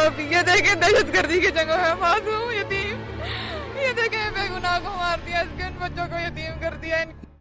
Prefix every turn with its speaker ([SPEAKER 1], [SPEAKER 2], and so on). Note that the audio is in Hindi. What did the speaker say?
[SPEAKER 1] इंसाफ, ये देखे दहशतगर्दी की जगह है, मासूम यतीम, ये देखे बेगुनाह को मार दिया, इसके उन बच्चों को यतीम कर दिया।